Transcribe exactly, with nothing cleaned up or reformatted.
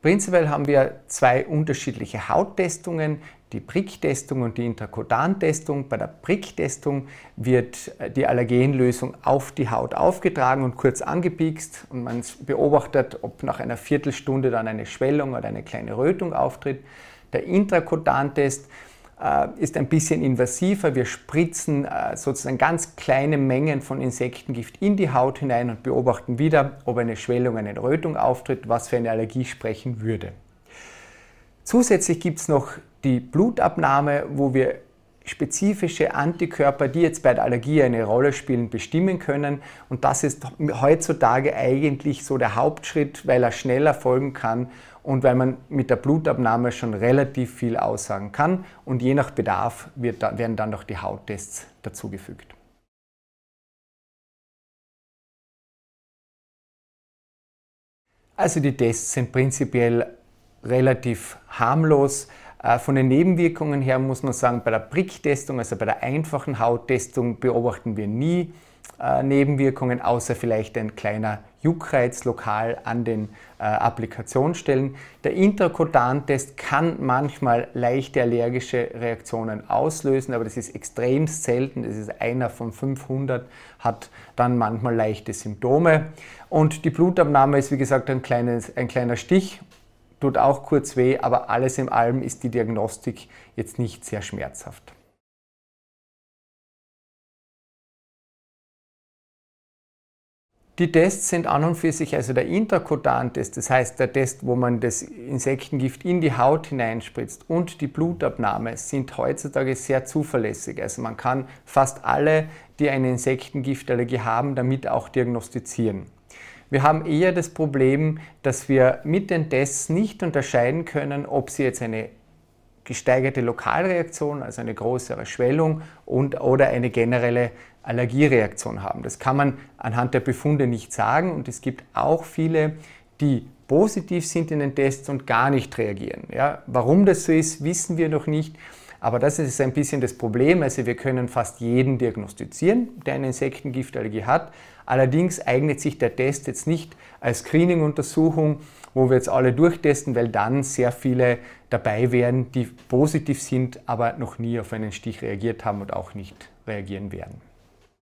Prinzipiell haben wir zwei unterschiedliche Hauttestungen, die Prick-Testung und die Intrakutan-Testung. Bei der Prick-Testung wird die Allergenlösung auf die Haut aufgetragen und kurz angepiekst und man beobachtet, ob nach einer Viertelstunde dann eine Schwellung oder eine kleine Rötung auftritt. Der Intrakutan-Test äh, ist ein bisschen invasiver. Wir spritzen äh, sozusagen ganz kleine Mengen von Insektengift in die Haut hinein und beobachten wieder, ob eine Schwellung, eine Rötung auftritt, was für eine Allergie sprechen würde. Zusätzlich gibt es noch die Blutabnahme, wo wir spezifische Antikörper, die jetzt bei der Allergie eine Rolle spielen, bestimmen können. Und das ist heutzutage eigentlich so der Hauptschritt, weil er schneller folgen kann und weil man mit der Blutabnahme schon relativ viel aussagen kann. Und je nach Bedarf wird, werden dann noch die Hauttests dazugefügt. Also die Tests sind prinzipiell relativ harmlos. Von den Nebenwirkungen her muss man sagen, bei der Prick-Testung, also bei der einfachen Hauttestung, beobachten wir nie äh, Nebenwirkungen, außer vielleicht ein kleiner Juckreiz lokal an den äh, Applikationsstellen. Der Intrakutan-Test kann manchmal leichte allergische Reaktionen auslösen, aber das ist extrem selten. Das ist einer von fünfhundert, hat dann manchmal leichte Symptome. Und die Blutabnahme ist, wie gesagt, ein, kleines, ein kleiner Stich. Tut auch kurz weh, aber alles in allem ist die Diagnostik jetzt nicht sehr schmerzhaft. Die Tests sind an und für sich, also der Intrakutan-Test, das heißt der Test, wo man das Insektengift in die Haut hineinspritzt, und die Blutabnahme sind heutzutage sehr zuverlässig. Also man kann fast alle, die eine Insektengiftallergie haben, damit auch diagnostizieren. Wir haben eher das Problem, dass wir mit den Tests nicht unterscheiden können, ob sie jetzt eine gesteigerte Lokalreaktion, also eine größere Schwellung und, oder eine generelle Allergiereaktion haben. Das kann man anhand der Befunde nicht sagen und es gibt auch viele, die positiv sind in den Tests und gar nicht reagieren. Ja, warum das so ist, wissen wir noch nicht. Aber das ist ein bisschen das Problem. Also wir können fast jeden diagnostizieren, der eine Insektengiftallergie hat. Allerdings eignet sich der Test jetzt nicht als Screening-Untersuchung, wo wir jetzt alle durchtesten, weil dann sehr viele dabei wären, die positiv sind, aber noch nie auf einen Stich reagiert haben und auch nicht reagieren werden.